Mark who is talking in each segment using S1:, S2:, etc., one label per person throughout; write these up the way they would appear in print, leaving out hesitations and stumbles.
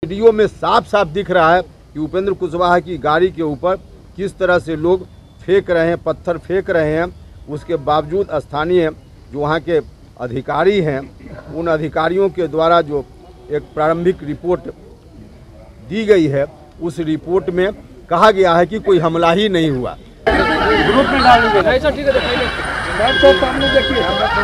S1: Video में साफ साफ दिख रहा है कि उपेंद्र कुशवाहा की गाड़ी के ऊपर किस तरह से लोग फेंक रहे हैं, पत्थर फेंक रहे हैं। उसके बावजूद स्थानीय जो वहाँ के अधिकारी हैं, उन अधिकारियों के द्वारा जो एक प्रारंभिक रिपोर्ट दी गई है, उस रिपोर्ट में कहा गया है कि कोई हमला ही नहीं हुआ।
S2: ग्रुप में डालूंगा। ऐसा ठीक है, सामने देखिए।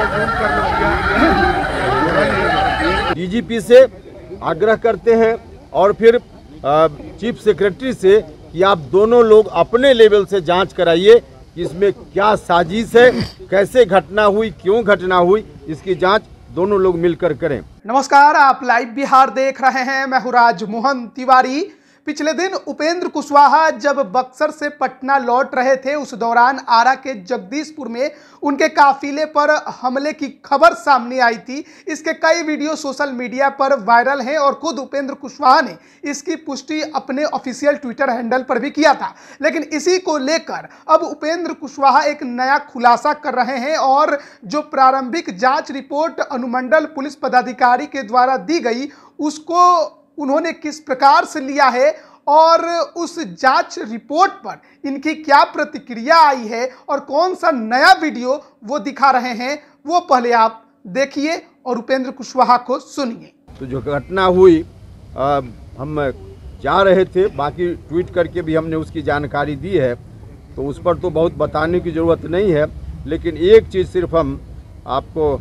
S1: डीजीपी से आग्रह करते हैं और फिर चीफ सेक्रेटरी से कि आप दोनों लोग अपने लेवल से जांच कराइए कि इसमें क्या साजिश है, कैसे घटना हुई, क्यों घटना हुई, इसकी जांच दोनों लोग मिलकर करें।
S3: नमस्कार, आप लाइव बिहार देख रहे हैं। मैं हूं राजमोहन तिवारी। पिछले दिन उपेंद्र कुशवाहा जब बक्सर से पटना लौट रहे थे, उस दौरान आरा के जगदीशपुर में उनके काफिले पर हमले की खबर सामने आई थी। इसके कई वीडियो सोशल मीडिया पर वायरल हैं और खुद उपेंद्र कुशवाहा ने इसकी पुष्टि अपने ऑफिशियल ट्विटर हैंडल पर भी किया था। लेकिन इसी को लेकर अब उपेंद्र कुशवाहा एक नया खुलासा कर रहे हैं और जो प्रारंभिक जांच रिपोर्ट अनुमंडल पुलिस पदाधिकारी के द्वारा दी गई, उसको उन्होंने किस प्रकार से लिया है और उस जांच रिपोर्ट पर इनकी क्या प्रतिक्रिया आई है और कौन सा नया वीडियो वो दिखा रहे हैं, वो पहले आप देखिए और उपेंद्र कुशवाहा को सुनिए।
S1: तो जो घटना हुई, हम जा रहे थे, बाकी ट्वीट करके भी हमने उसकी जानकारी दी है, तो उस पर तो बहुत बताने की ज़रूरत नहीं है। लेकिन एक चीज़ सिर्फ हम आपको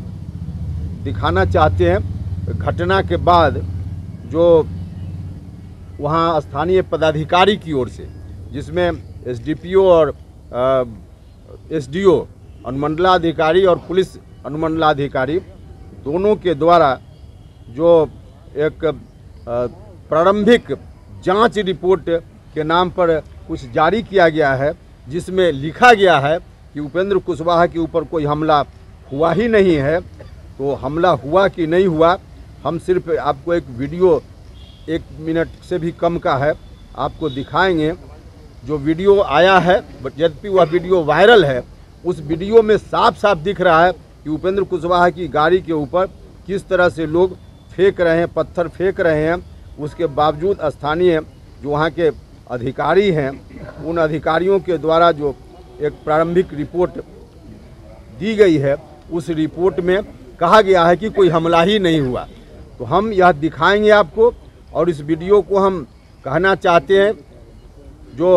S1: दिखाना चाहते हैं। घटना के बाद जो वहाँ स्थानीय पदाधिकारी की ओर से, जिसमें एसडीपीओ और एसडीओ अनुमंडलाधिकारी और पुलिस अनुमंडलाधिकारी दोनों के द्वारा जो एक प्रारंभिक जांच रिपोर्ट के नाम पर कुछ जारी किया गया है, जिसमें लिखा गया है कि उपेंद्र कुशवाहा के ऊपर कोई हमला हुआ ही नहीं है। तो हमला हुआ कि नहीं हुआ, हम सिर्फ आपको एक वीडियो 1 मिनट से भी कम का है, आपको दिखाएंगे। जो वीडियो आया है, यद्यपि वह वीडियो वायरल है, उस वीडियो में साफ साफ दिख रहा है कि उपेंद्र कुशवाहा की गाड़ी के ऊपर किस तरह से लोग फेंक रहे हैं, पत्थर फेंक रहे हैं। उसके बावजूद स्थानीय जो वहाँ के अधिकारी हैं, उन अधिकारियों के द्वारा जो एक प्रारंभिक रिपोर्ट दी गई है, उस रिपोर्ट में कहा गया है कि कोई हमला ही नहीं हुआ। तो हम यह दिखाएंगे आपको, और इस वीडियो को हम कहना चाहते हैं जो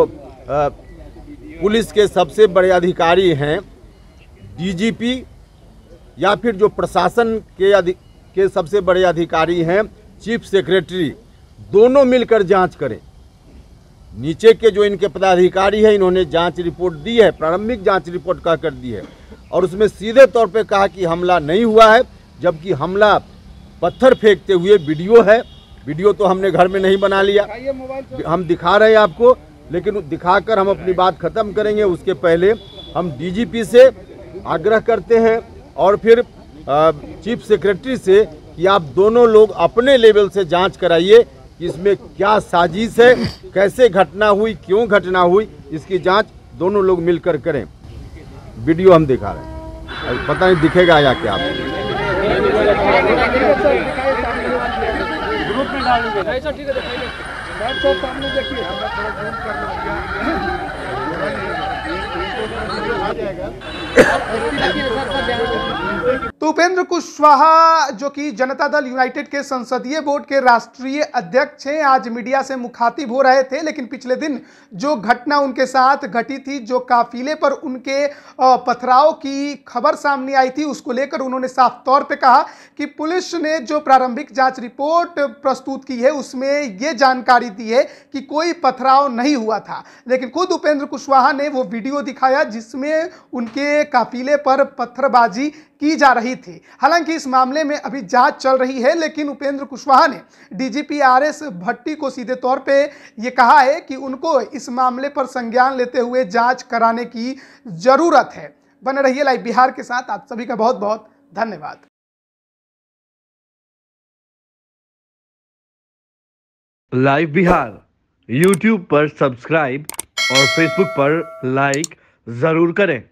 S1: पुलिस के सबसे बड़े अधिकारी हैं, डीजीपी या फिर जो प्रशासन के सबसे बड़े अधिकारी हैं, चीफ सेक्रेटरी, दोनों मिलकर जांच करें। नीचे के जो इनके पदाधिकारी हैं, इन्होंने जांच रिपोर्ट दी है, प्रारंभिक जांच रिपोर्ट कह कर दी है, और उसमें सीधे तौर पे कहा कि हमला नहीं हुआ है, जबकि हमला पत्थर फेंकते हुए वीडियो है। वीडियो तो हमने घर में नहीं बना लिया, हम दिखा रहे हैं आपको, लेकिन दिखाकर हम अपनी बात खत्म करेंगे। उसके पहले हम डीजीपी से आग्रह करते हैं और फिर चीफ सेक्रेटरी से कि आप दोनों लोग अपने लेवल से जांच कराइए कि इसमें क्या साजिश है, कैसे घटना हुई, क्यों घटना हुई, इसकी जांच दोनों लोग मिलकर करें। वीडियो हम दिखा रहे हैं, पता नहीं दिखेगा या क्या।
S2: ग्रुप में डालूंगा। ऐसा ठीक है, सामने देखिए।
S3: तो उपेंद्र कुशवाहा जो कि जनता दल यूनाइटेड के संसदीय बोर्ड के राष्ट्रीय अध्यक्ष हैं, आज मीडिया से मुखातिब हो रहे थे। लेकिन पिछले दिन जो घटना उनके साथ घटी थी, जो काफिले पर उनके पथराव की खबर सामने आई थी, उसको लेकर उन्होंने साफ तौर पे कहा कि पुलिस ने जो प्रारंभिक जांच रिपोर्ट प्रस्तुत की है, उसमें ये जानकारी दी है कि कोई पथराव नहीं हुआ था। लेकिन खुद उपेंद्र कुशवाहा ने वो वीडियो दिखाया जिसमें उनके काफिले पर पत्थरबाजी की जा रही थी। हालांकि इस मामले में अभी जांच चल रही है, लेकिन उपेंद्र कुशवाहा ने डीजीपी आरएस भट्टी को सीधे तौर पे ये कहा है कि उनको इस मामले पर संज्ञान लेते हुए जांच कराने की जरूरत है। बने रहिए लाइव बिहार के साथ। आप सभी का बहुत बहुत धन्यवाद।
S4: लाइव बिहार यूट्यूब पर सब्सक्राइब और फेसबुक पर लाइक जरूर करें।